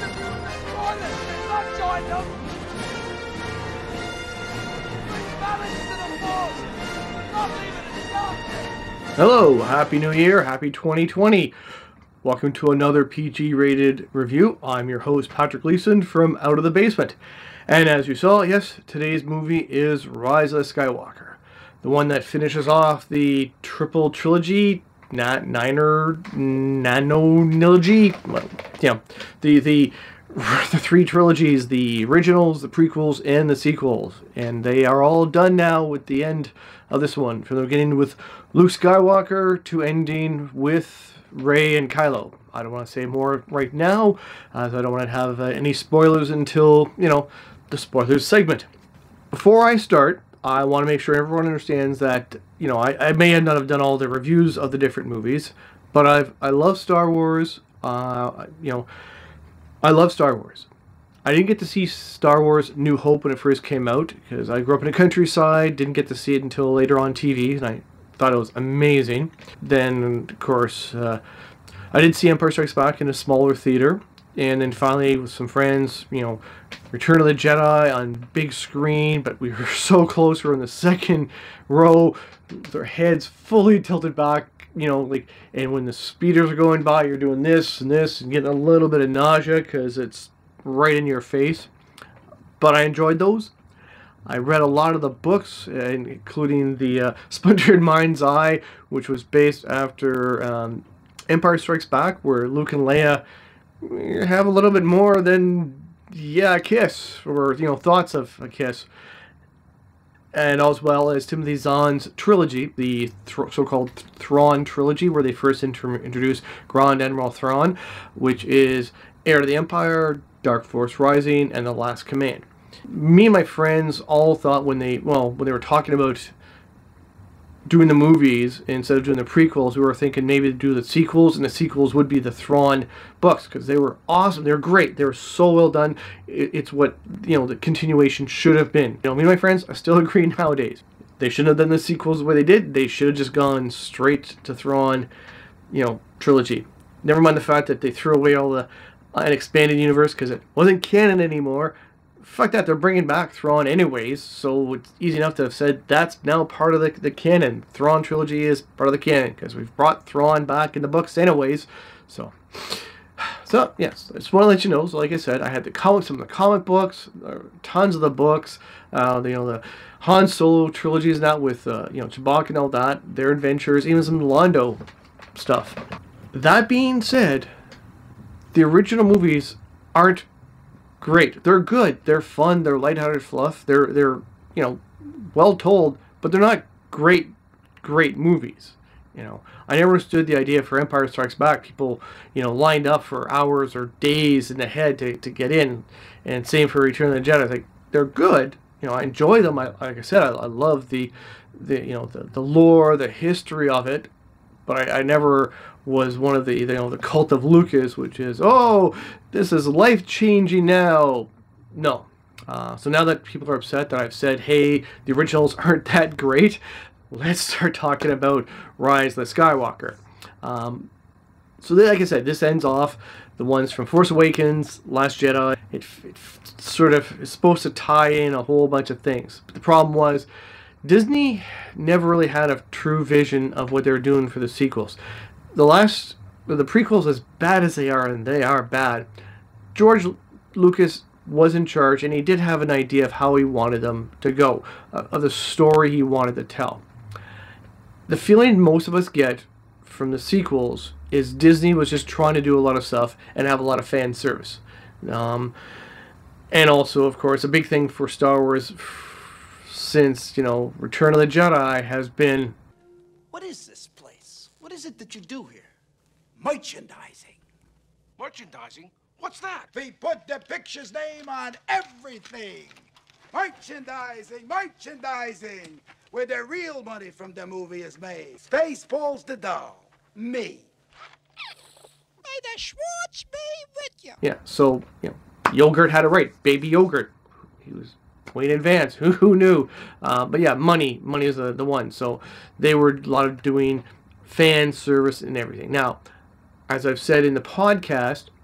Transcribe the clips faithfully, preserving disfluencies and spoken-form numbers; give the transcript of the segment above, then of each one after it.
Silence! Not join them! Bring balance to the force! Not leave it in darkness! Hello, Happy New Year, Happy twenty twenty. Welcome to another P G rated review. I'm your host, Patrick Leeson from Out of the Basement. And as you saw, yes, today's movie is Rise of Skywalker. The one that finishes off the triple trilogy, not niner, nanonilogy, well, yeah, the, the, the three trilogies, the originals, the prequels, and the sequels. And they are all done now with the end of this one. From the beginning with Luke Skywalker to ending with Rey and Kylo. I don't want to say more right now, as I don't want to have uh, any spoilers until, you know, the spoilers segment. Before I start, I want to make sure everyone understands that, you know, I, I may not have done all the reviews of the different movies, but I've I love Star Wars. Uh, you know, I love Star Wars. I didn't get to see Star Wars New Hope when it first came out because I grew up in the countryside. Didn't get to see it until later on T V, and I thought it was amazing. Then, of course, uh, I did see Empire Strikes Back in a smaller theater, and then finally with some friends, you know, Return of the Jedi on big screen, but we were so close. We were in the second row, with our heads fully tilted back, you know, like, and when the speeders are going by, you're doing this and this and getting a little bit of nausea because it's right in your face. But I enjoyed those. I read a lot of the books, including the uh, Splintered Mind's Eye, which was based after um, Empire Strikes Back, where Luke and Leia have a little bit more than, yeah, a kiss, or, you know, thoughts of a kiss. And as well as Timothy Zahn's trilogy, the th so-called Thrawn trilogy, where they first inter introduced Grand Admiral Thrawn, which is Heir to the Empire, Dark Force Rising, and The Last Command. Me and my friends all thought when they, well, when they were talking about doing the movies instead of doing the prequels, we were thinking maybe to do the sequels, and the sequels would be the Thrawn books, because they were awesome. They were great. They were so well done. It's what, you know, the continuation should have been. You know, me and my friends, I still agree nowadays. They shouldn't have done the sequels the way they did. They should have just gone straight to Thrawn, you know, trilogy. Never mind the fact that they threw away all the uh, an expanded universe because it wasn't canon anymore. Fuck that, they're bringing back Thrawn anyways, so it's easy enough to have said that's now part of the, the canon. Thrawn trilogy is part of the canon, because we've brought Thrawn back in the books anyways. So, so yes, I just want to let you know, so like I said, I had the comics, some of the comic books, uh, tons of the books, uh, you know, the Han Solo trilogy is now with, uh, you know, Chewbacca and all that, their adventures, even some Lando stuff. That being said, the original movies aren't great. They're good. They're fun. They're lighthearted fluff. They're they're you know, well told, but they're not great great movies. You know, I never understood the idea for Empire Strikes Back. People, you know, lined up for hours or days in the head to to get in, and same for Return of the Jedi. Like, they're good. You know, I enjoy them. I, like I said, I, I love the the you know the the lore, the history of it. But I, I never was one of the, you know, the cult of Lucas, which is, oh, this is life-changing now. No. Uh, so now that people are upset that I've said, hey, the originals aren't that great, let's start talking about Rise of Skywalker. Um, so then, like I said, this ends off the ones from Force Awakens, Last Jedi. It, it sort of is supposed to tie in a whole bunch of things. But the problem was, Disney never really had a true vision of what they were doing for the sequels. The last, the prequels, as bad as they are, and they are bad, George Lucas was in charge, and he did have an idea of how he wanted them to go, uh, of the story he wanted to tell. The feeling most of us get from the sequels is Disney was just trying to do a lot of stuff and have a lot of fan service. Um, and also, of course, a big thing for Star Wars since, you know, Return of the Jedi has been, what is this place? What is it that you do here? Merchandising. Merchandising? What's that? We put the picture's name on everything. Merchandising, merchandising. Where the real money from the movie is made. Space pulls the dough. Me. May the Schwartz be with you. Yeah, so, you know, Yogurt had it right. Baby Yogurt. He was way in advance. Who, who knew? Uh, but yeah, money. Money is the, the one. So they were a lot of doing fan service and everything. Now, as I've said in the podcast,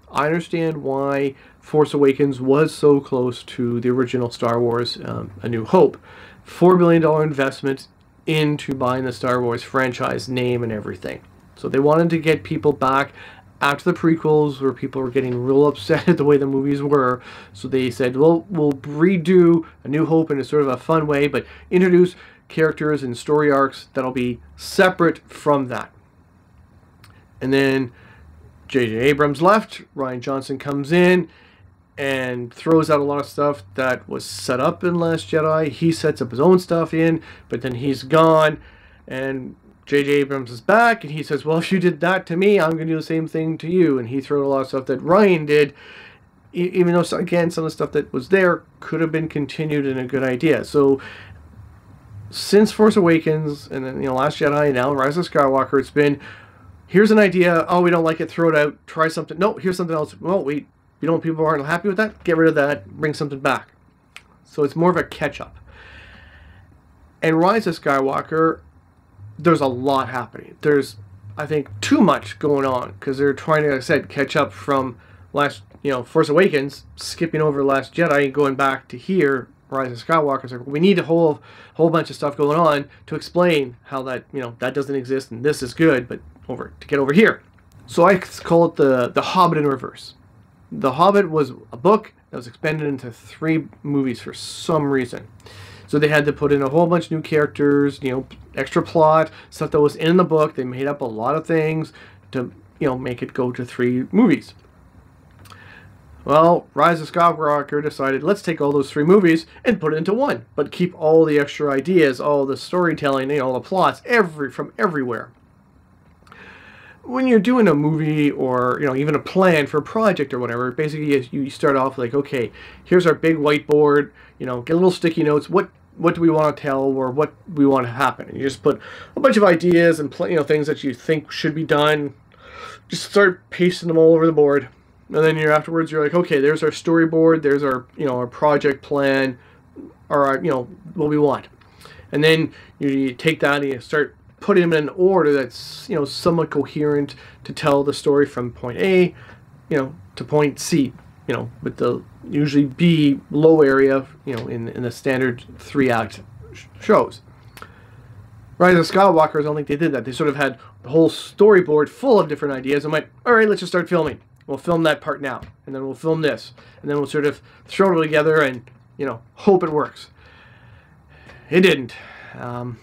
I understand why Force Awakens was so close to the original Star Wars, um, A New Hope. four billion dollars investment into buying the Star Wars franchise name and everything. So they wanted to get people back after the prequels where people were getting real upset at the way the movies were. So they said, well, we'll redo A New Hope in a sort of a fun way, but introduce characters and story arcs that'll be separate from that. And then J J Abrams left, Rian Johnson comes in and throws out a lot of stuff that was set up in Last Jedi. He sets up his own stuff in, but then he's gone, and J J Abrams is back, and he says, well, if you did that to me, I'm going to do the same thing to you. And he threw a lot of stuff that Rian did, e even though, again, some of the stuff that was there could have been continued in a good idea. So since Force Awakens, and then, you know, Last Jedi, and now Rise of Skywalker, it's been, here's an idea, oh, we don't like it, throw it out, try something, no, here's something else, well, wait, you know, people aren't happy with that, get rid of that, bring something back. So it's more of a catch-up. And Rise of Skywalker, there's a lot happening. There's, I think, too much going on, because they're trying to, like I said, catch up from last, you know, Force Awakens, skipping over Last Jedi, and going back to here, Rise of Skywalker. So we need a whole, whole bunch of stuff going on to explain how that, you know, that doesn't exist, and this is good, but over to get over here. So I call it the, the Hobbit in reverse. The Hobbit was a book that was expanded into three movies for some reason. So they had to put in a whole bunch of new characters, you know, extra plot, stuff that was in the book. They made up a lot of things to, you know, make it go to three movies. Well, Rise of Skywalker decided, let's take all those three movies and put it into one, but keep all the extra ideas, all the storytelling, you know, the plots, every from everywhere. When you're doing a movie, or, you know, even a plan for a project or whatever, basically you start off like, okay, here's our big whiteboard, you know, get little sticky notes, what what do we want to tell, or what we want to happen, and you just put a bunch of ideas and, you know, things that you think should be done, just start pasting them all over the board, and then you're afterwards you're like, okay, there's our storyboard, there's our, you know, our project plan, or our, you know, what we want, and then you take that and you start put them in an order that's, you know, somewhat coherent to tell the story from point A, you know, to point C, you know, with the usually B low area, you know, in, in the standard three act sh shows. Rise of Skywalker, I don't think they did that. They sort of had the whole storyboard full of different ideas and went, all right, let's just start filming. We'll film that part now, and then we'll film this, and then we'll sort of throw it together and, you know, hope it works. It didn't. Um,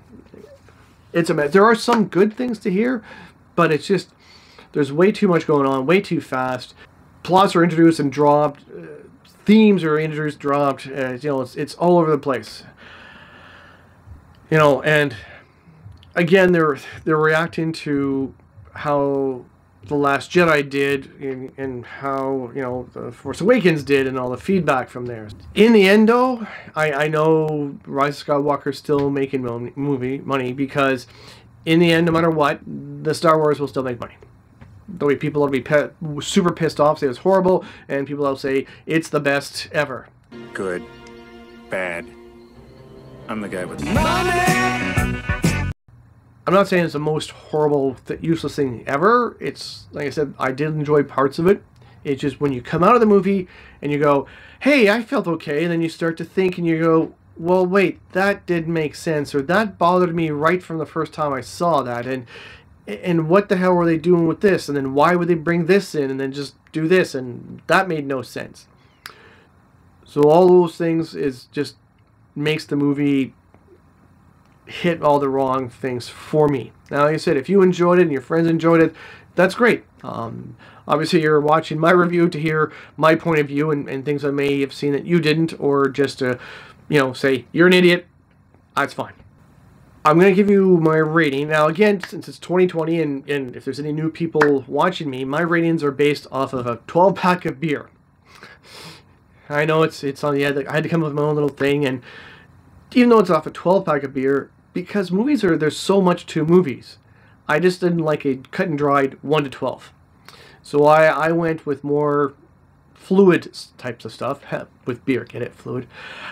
It's a mess. There are some good things to hear, but it's just, there's way too much going on, way too fast. Plots are introduced and dropped. Uh, themes are introduced, dropped. Uh, you know, it's, it's all over the place. You know, and again, they're they're reacting to how The Last Jedi did, and, and how, you know, The Force Awakens did, and all the feedback from there. In the end, though, I, I know Rise of Skywalker's still making movie money, because in the end, no matter what, the Star Wars will still make money. The way people will be pe super pissed off, say it's horrible, and people will say it's the best ever. Good. Bad. I'm the guy with the money! I'm not saying it's the most horrible, th useless thing ever. It's, like I said, I did enjoy parts of it. It's just when you come out of the movie and you go, hey, I felt okay, and then you start to think and you go, well, wait, that didn't make sense, or that bothered me right from the first time I saw that, and and what the hell were they doing with this, and then why would they bring this in and then just do this, and that made no sense. So all those things is just makes the movie hit all the wrong things for me. Now, like I said, if you enjoyed it and your friends enjoyed it, that's great. Um, obviously, you're watching my review to hear my point of view and, and things I may have seen that you didn't, or just to, you know, say, you're an idiot. That's fine. I'm going to give you my rating. Now, again, since it's twenty twenty, and, and if there's any new people watching me, my ratings are based off of a twelve pack of beer. I know it's it's on the end. I had to come up with my own little thing, and even though it's off a twelve pack of beer, because movies are, there's so much to movies, I just didn't like a cut and dried one to twelve. So I, I went with more fluid types of stuff with beer. Get it? Fluid.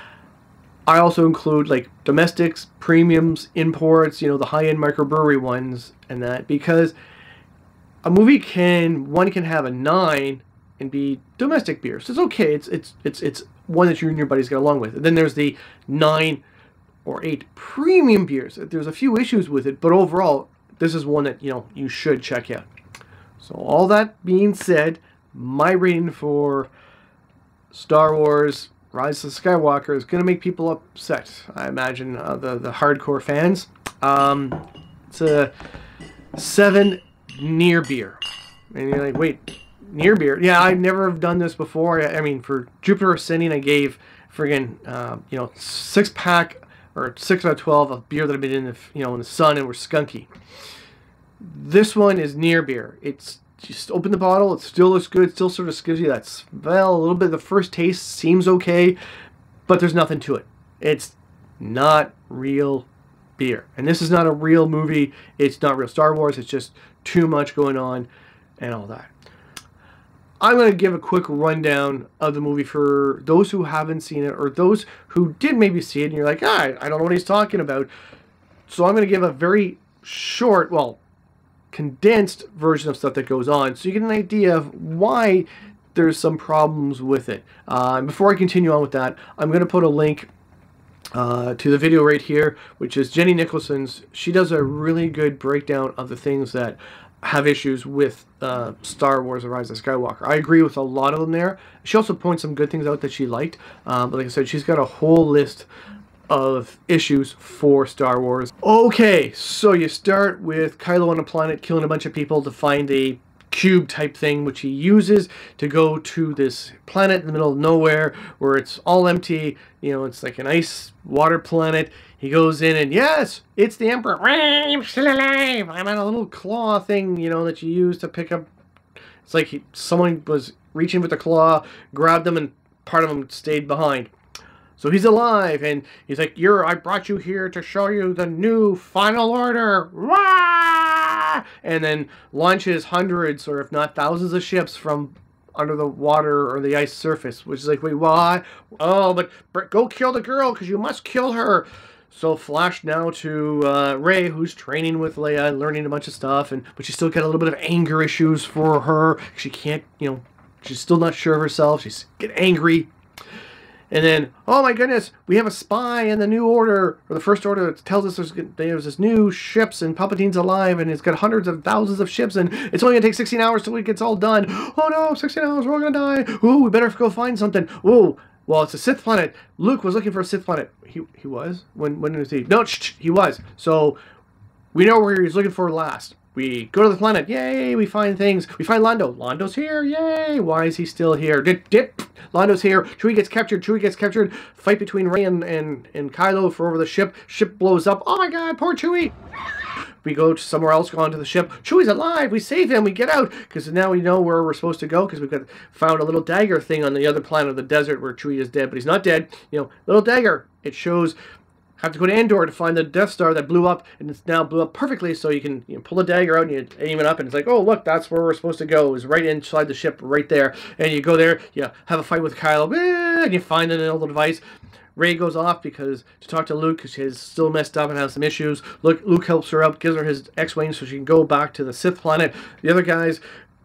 I also include like domestics, premiums, imports, you know, the high-end microbrewery ones and that, because a movie can, one can have a nine and be domestic beer. So it's okay. It's it's it's it's one that you and your buddies get along with. And then there's the nine or eight premium beers. There's a few issues with it, but overall, this is one that, you know, you should check out. So all that being said, my rating for Star Wars Rise of Skywalker is going to make people upset, I imagine, uh, the, the hardcore fans. Um, it's a seven near beer. And you're like, wait, near beer? Yeah, I never have done this before. I, I mean, for Jupiter Ascending, I gave friggin', uh, you know, six pack or six out of twelve of beer that had been in the, you know, in the sun and were skunky. This one is near beer. It's just open the bottle. It still looks good. It still sort of gives you that smell. A little bit of the first taste seems okay, but there's nothing to it. It's not real beer. And this is not a real movie. It's not real Star Wars. It's just too much going on and all that. I'm going to give a quick rundown of the movie for those who haven't seen it or those who did maybe see it and you're like, ah, I don't know what he's talking about. So I'm going to give a very short, well, condensed version of stuff that goes on so you get an idea of why there's some problems with it. Uh, and before I continue on with that, I'm going to put a link uh, to the video right here, which is Jenny Nicholson's. She does a really good breakdown of the things that have issues with uh, Star Wars The Rise of Skywalker. I agree with a lot of them there. She also points some good things out that she liked. Um, but like I said, she's got a whole list of issues for Star Wars. Okay, so you start with Kylo on a planet killing a bunch of people to find a cube type thing, which he uses to go to this planet in the middle of nowhere where it's all empty. You know, it's like an ice water planet. He goes in and yes, it's the Emperor. I'm still alive. I'm on a little claw thing, you know, that you use to pick up. It's like he, someone was reaching with a claw, grabbed him, and part of him stayed behind. So he's alive, and he's like, "You're. I brought you here to show you the new final order." Wah! And then launches hundreds, or if not thousands, of ships from under the water or the ice surface. Which is like, wait, why? Oh, but, but go kill the girl, because you must kill her. So flash now to uh, Rey, who's training with Leia and learning a bunch of stuff, and but she's still got a little bit of anger issues for her. She can't, you know, she's still not sure of herself. She's getting angry. And then, oh my goodness, we have a spy in the New Order, or the First Order, that tells us there's, there's this new ships, and Palpatine's alive, and it's got hundreds of thousands of ships, and it's only going to take sixteen hours till it gets all done. Oh no, sixteen hours, we're all going to die. Ooh, we better go find something. Ooh, well, it's a Sith planet. Luke was looking for a Sith planet. He, he was? When, when was he? No, shh, shh, he was. So, we know where he's looking for last. We go to the planet. Yay, we find things. We find Lando. Lando's here. Yay. Why is he still here? Dip, dip. Lando's here. Chewie gets captured. Chewie gets captured. Fight between Rey and, and, and Kylo for over the ship. Ship blows up. Oh my god, poor Chewie. We go to somewhere else, go onto the ship. Chewie's alive. We save him. We get out. Because now we know where we're supposed to go. Because we've got found a little dagger thing on the other planet of the desert where Chewie is dead. But he's not dead. You know, little dagger. It shows... have to go to Endor to find the Death Star that blew up, and it's now blew up perfectly, so you can, you know, pull the dagger out and you aim it up, and it's like, oh, look, that's where we're supposed to go. It's right inside the ship, right there. And you go there, you have a fight with Kylo, and you find the little device. Rey goes off because to talk to Luke, because she's still messed up and has some issues. Luke, Luke helps her out, gives her his X-Wing so she can go back to the Sith planet. The other guys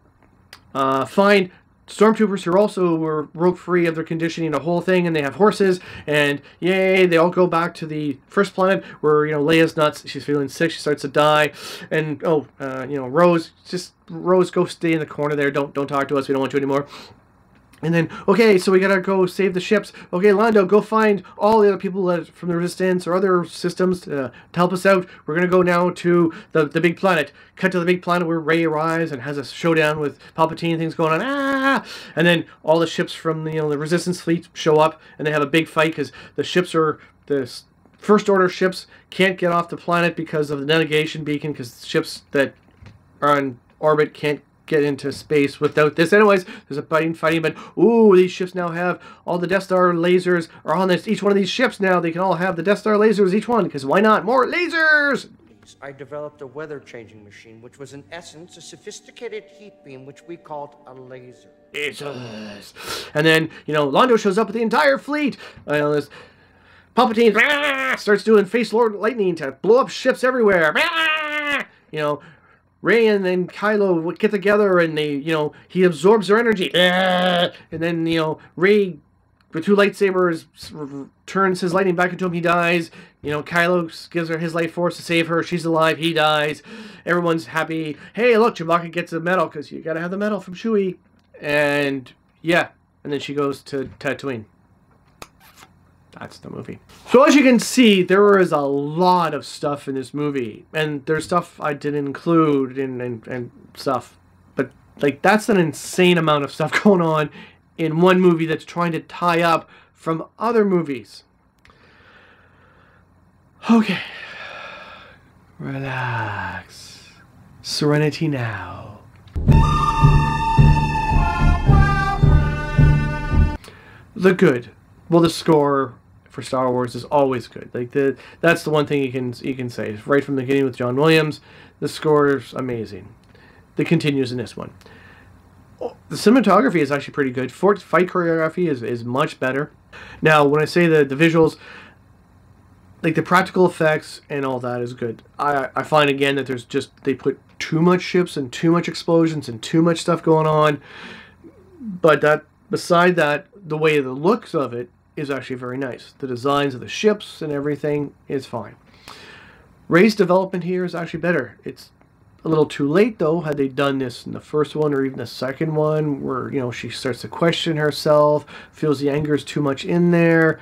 uh, find... stormtroopers who also were broke free of their conditioning, the whole thing, and they have horses, and yay, they all go back to the first planet where, you know, Leia's nuts, she's feeling sick, she starts to die, and, oh, uh, you know, Rose, just, Rose, go stay in the corner there, don't, don't talk to us, we don't want you anymore. And then, okay, so we gotta go save the ships. Okay, Lando, go find all the other people that from the Resistance or other systems uh, to help us out. We're gonna go now to the the big planet. Cut to the big planet where Rey arrives and has a showdown with Palpatine. Things going on. Ah! And then all the ships from the, you know, the Resistance fleet show up and they have a big fight because the ships are the First Order ships can't get off the planet because of the navigation beacon, because ships that are on orbit can't get into space without this. Anyways, there's a fighting, fighting, but ooh, these ships now have all the Death Star lasers are on this. Each one of these ships now, they can all have the Death Star lasers, each one, because why not? More lasers! I developed a weather-changing machine, which was in essence a sophisticated heat beam, which we called a laser. It's us. And then, you know, Lando shows up with the entire fleet. Uh, there's Palpatine ah, starts doing face lord lightning to blow up ships everywhere. Ah, you know, Rey and then Kylo get together and they, you know, he absorbs their energy. And then, you know, Rey, with two lightsabers, turns his lightning back into him. He dies. You know, Kylo gives her his life force to save her. She's alive. He dies. Everyone's happy. Hey, look, Chewbacca gets a medal because you got to have the medal from Chewie. And, yeah. And then she goes to Tatooine. That's the movie. So as you can see, there is a lot of stuff in this movie. And there's stuff I didn't include and, and, and stuff. But, like, that's an insane amount of stuff going on in one movie that's trying to tie up from other movies. Okay. Relax. Serenity now. The good. Well, the score for Star Wars is always good. Like the that's the one thing you can you can say right from the beginning with John Williams. The score is amazing. That continues in this one. The cinematography is actually pretty good. Fight choreography is is much better. Now, when I say the the visuals, like the practical effects and all that is good. I I find again that there's just they put too much ships and too much explosions and too much stuff going on. But that beside that, the way the looks of it is actually very nice. The designs of the ships and everything is fine. Rey's development here is actually better. It's a little too late though. Had they done this in the first one or even the second one, where you know she starts to question herself, feels the anger is too much in there.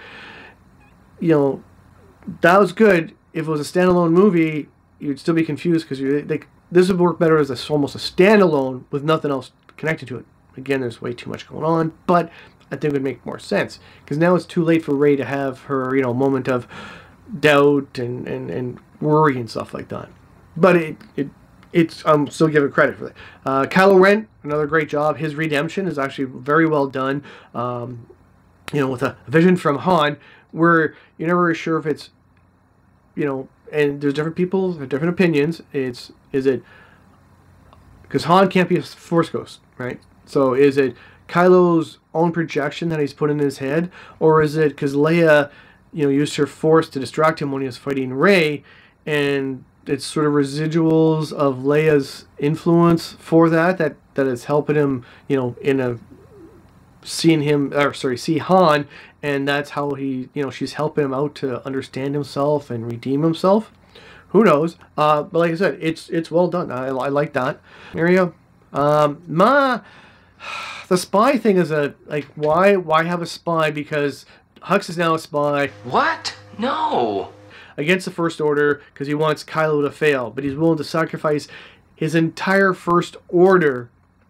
You know, that was good. If it was a standalone movie, you'd still be confused because you like this would work better as a, almost a standalone with nothing else connected to it. Again, there's way too much going on, but I think it would make more sense because now it's too late for Rey to have her, you know, moment of doubt and, and, and worry and stuff like that. But it, it it's I'm still giving credit for that. Uh, Kylo Ren, another great job. His redemption is actually very well done. Um, you know, with a vision from Han, where you're never sure if it's, you know, and there's different people, there's different opinions. It's is it because Han can't be a Force ghost, right? So is it Kylo's own projection that he's put in his head, or is it because Leia, you know, used her Force to distract him when he was fighting Rey, and it's sort of residuals of Leia's influence for that that that is helping him, you know, in a seeing him or sorry see Han, and that's how he, you know, she's helping him out to understand himself and redeem himself. Who knows? Uh, but like I said, it's it's well done. I, I like that. There you go. Um, ma. The spy thing is a like why why have a spy? Because Hux is now a spy. What? No. Against the First Order because he wants Kylo to fail, but he's willing to sacrifice his entire First Order,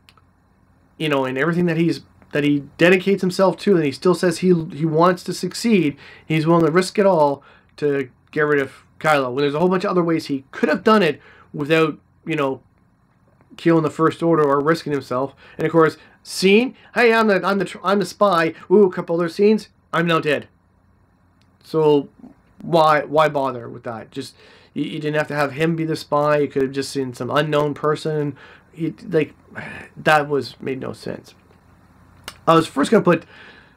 you know, and everything that he's that he dedicates himself to, and he still says he he wants to succeed. He's willing to risk it all to get rid of Kylo. When there's a whole bunch of other ways he could have done it without, you know, killing the First Order or risking himself. And of course, scene, hey, I'm the I'm the I'm the spy. Ooh, a couple other scenes, I'm now dead. So why why bother with that? Just you, you didn't have to have him be the spy. You could have just seen some unknown person. You, like that was made no sense. I was first gonna put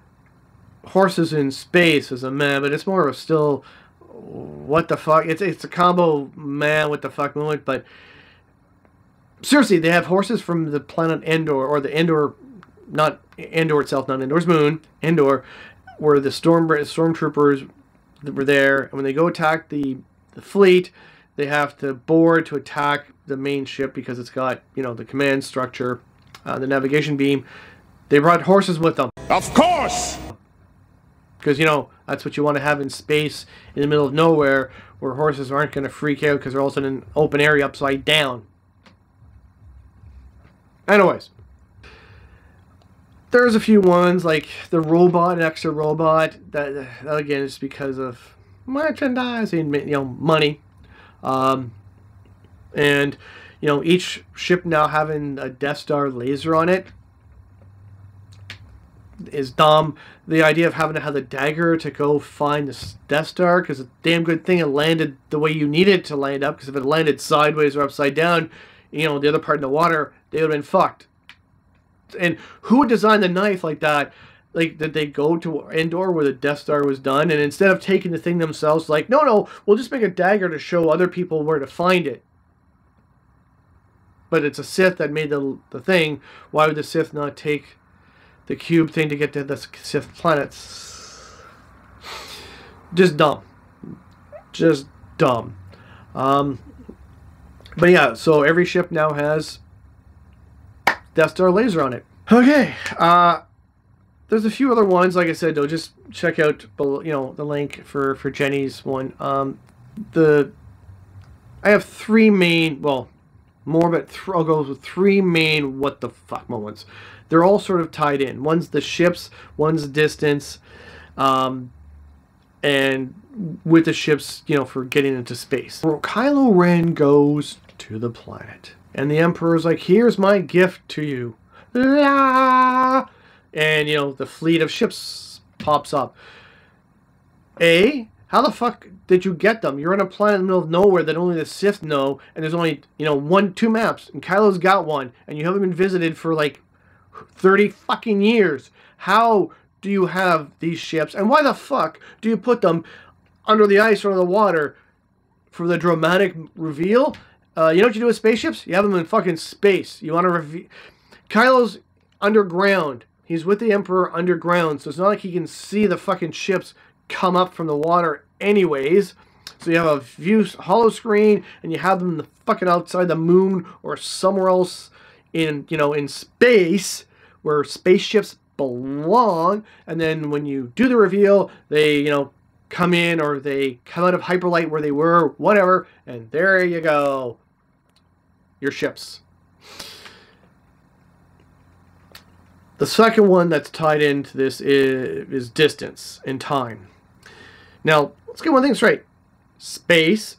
horses in space as a man, but it's more of still what the fuck. It's it's a combo man what the fuck moment, but. Seriously, they have horses from the planet Endor, or the Endor, not Endor itself, not Endor's moon, Endor, where the storm stormtroopers were there, and when they go attack the the fleet, they have to board to attack the main ship because it's got, you know, the command structure, uh, the navigation beam. They brought horses with them. Of course! Because, you know, that's what you want to have in space, in the middle of nowhere, where horses aren't going to freak out because they're also in an open area upside down. Anyways, there's a few ones like the robot, an extra robot. That, that again is because of merchandising, you know, money, um, and you know each ship now having a Death Star laser on it is dumb. The idea of having to have the dagger to go find the Death Star, because it's a damn good thing it landed the way you need it to land up. Because if it landed sideways or upside down, you know, the other part in the water, they would have been fucked. And who would design the knife like that? Like, did they go to Endor where the Death Star was done, and instead of taking the thing themselves, like, no, no, we'll just make a dagger to show other people where to find it. but it's a Sith that made the, the thing. Why would the Sith not take the cube thing to get to the Sith planets? Just dumb. Just dumb. Um, but yeah, so every ship now has Death Star laser on it. Okay, uh, there's a few other ones. Like I said, though, just check out below, you know, the link for for Jenny's one. Um, the I have three main, well, more, but th I'll go with three main what the fuck moments. They're all sort of tied in. One's the ships, one's distance, um, and with the ships, you know, for getting into space. Kylo Ren goes to the planet, and the Emperor's like, "Here's my gift to you." La! And, you know, the fleet of ships pops up. A, how the fuck did you get them? You're on a planet in the middle of nowhere that only the Sith know, and there's only, you know, one, two maps, and Kylo's got one, and you haven't been visited for like thirty fucking years. How do you have these ships, and why the fuck do you put them under the ice or the water for the dramatic reveal? Uh, you know what you do with spaceships? You have them in fucking space. You want to reveal... Kylo's underground. He's with the Emperor underground, so it's not like he can see the fucking ships come up from the water anyways. So you have a view hollow screen, and you have them in the fucking outside the moon or somewhere else in, you know, in space where spaceships belong. And then when you do the reveal, they, you know, come in, or they come out of hyperlight where they were, whatever, and there you go. Your ships. The second one that's tied into this is, is distance and time. Now, let's get one thing straight. Space.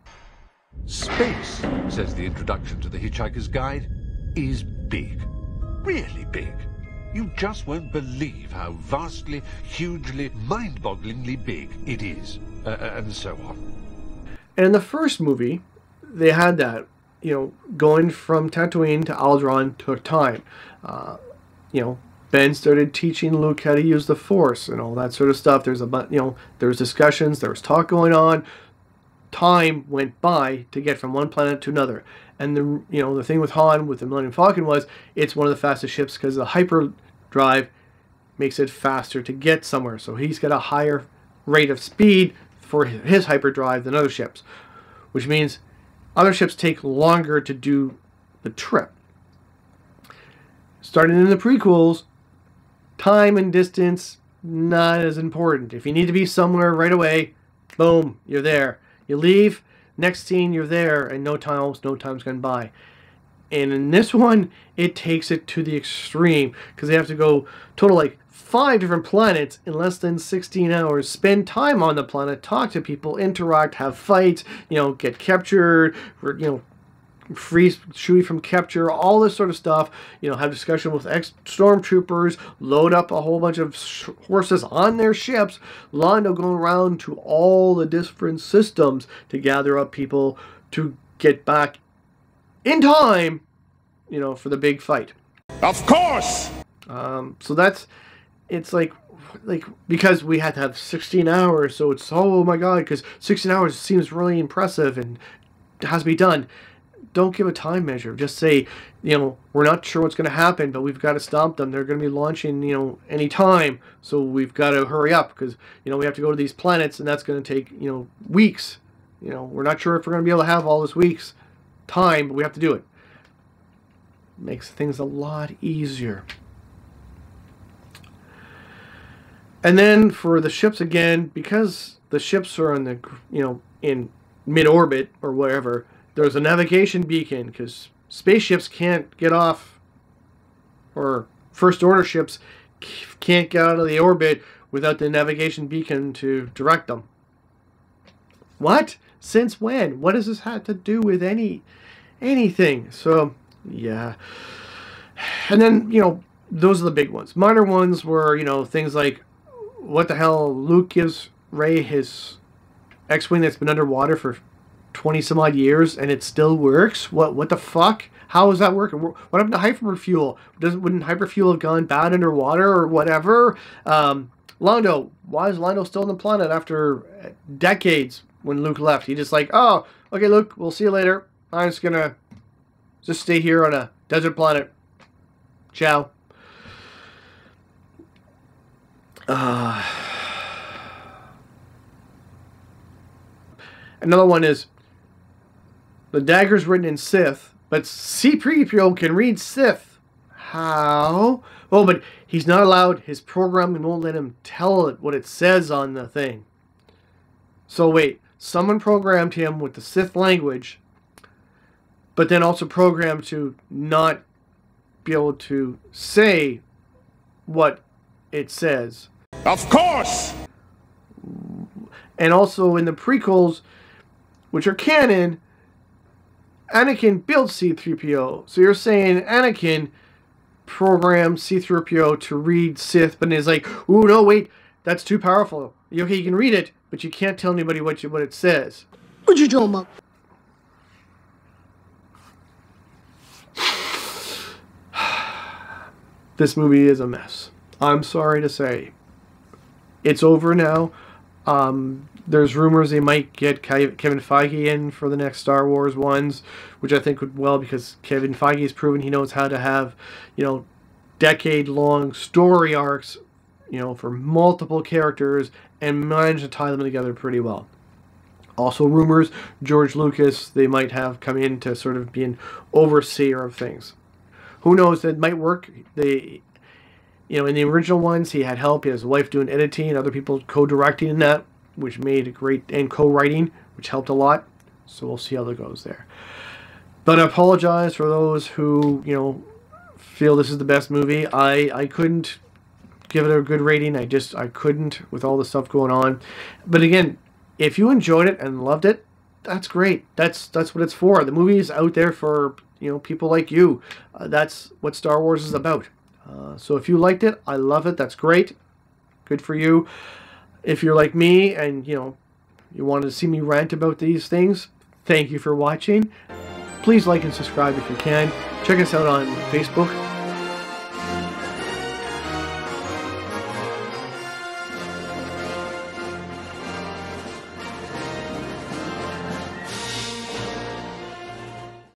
Space, says the introduction to the Hitchhiker's Guide, is big. Really big. You just won't believe how vastly, hugely, mind-bogglingly big it is. Uh, and so on. And in the first movie, they had that, you know, going from Tatooine to Alderaan took time. Uh, you know, Ben started teaching Luke how to use the Force and all that sort of stuff. There's a, you know, there was discussions, there was talk going on. Time went by to get from one planet to another. And the, you know, the thing with Han with the Millennium Falcon was it's one of the fastest ships because the hyperdrive makes it faster to get somewhere. So he's got a higher rate of speed for his hyperdrive than other ships, which means other ships take longer to do the trip. Starting in the prequels, time and distance, not as important. If you need to be somewhere right away, boom, you're there. You leave, next scene, you're there, and no time, almost no time's gone by. And in this one, it takes it to the extreme, because they have to go total like five different planets in less than sixteen hours, spend time on the planet, talk to people, interact, have fights, you know, get captured, or, you know, free Chewie from capture, all this sort of stuff, you know, have discussion with ex-stormtroopers, load up a whole bunch of horses on their ships, Lando going around to all the different systems to gather up people to get back in time, you know, for the big fight. Of course! Um, so that's, it's like, like, because we had to have sixteen hours, so it's, oh my god, because sixteen hours seems really impressive and it has to be done. Don't give a time measure. Just say, you know, we're not sure what's going to happen, but we've got to stop them. They're going to be launching, you know, any time. So we've got to hurry up because, you know, we have to go to these planets and that's going to take, you know, weeks. You know, we're not sure if we're going to be able to have all this week's time, but we have to do it. Makes things a lot easier. And then for the ships again, because the ships are in the, you know, in mid-orbit or wherever, there's a navigation beacon because spaceships can't get off, or First Order ships can't get out of the orbit without the navigation beacon to direct them. What? Since when? What does this have to do with any anything? So, yeah. And then, you know, those are the big ones. Minor ones were, you know, things like, what the hell, Luke gives Rey his X-Wing that's been underwater for twenty some odd years and it still works? What what the fuck? How is that working? What happened to hyperfuel? Doesn't wouldn't hyperfuel have gone bad underwater or whatever? Um, Lando, why is Lando still on the planet after decades when Luke left? He just like, oh, okay, Luke, we'll see you later. I'm just gonna Just stay here on a desert planet. Ciao. Uh, another one is the dagger's written in Sith, but C three P O can read Sith. How? Oh, but he's not allowed. His program won't let him tell it what it says on the thing. So wait, someone programmed him with the Sith language, but then also programmed to not be able to say what it says. Of course! And also in the prequels, which are canon, Anakin built C three P O. So you're saying Anakin programmed C three P O to read Sith, but is like, ooh, no, wait, that's too powerful. Okay, you can read it, but you can't tell anybody what you, what it says. What you doing, Mom? This movie is a mess. I'm sorry to say. It's over now. Um, there's rumors they might get Kevin Feige in for the next Star Wars ones, which I think would well, because Kevin Feige has proven he knows how to have, you know, decade-long story arcs, you know, for multiple characters and manage to tie them together pretty well. Also rumors, George Lucas, they might have come in to sort of be an overseer of things. Who knows, that might work. They, you know, in the original ones, he had help. He had his wife doing editing and other people co-directing in that, which made a great, and co-writing, which helped a lot. So we'll see how that goes there. But I apologize for those who, you know, feel this is the best movie. I, I couldn't give it a good rating. I just, I couldn't with all the stuff going on. But again, if you enjoyed it and loved it, that's great. That's, that's what it's for. The movie is out there for, you know, people like you. Uh, that's what Star Wars is about. Uh, so if you liked it, I love it. That's great. Good for you. If you're like me and, you know, you wanted to see me rant about these things, thank you for watching. Please like and subscribe if you can. Check us out on Facebook,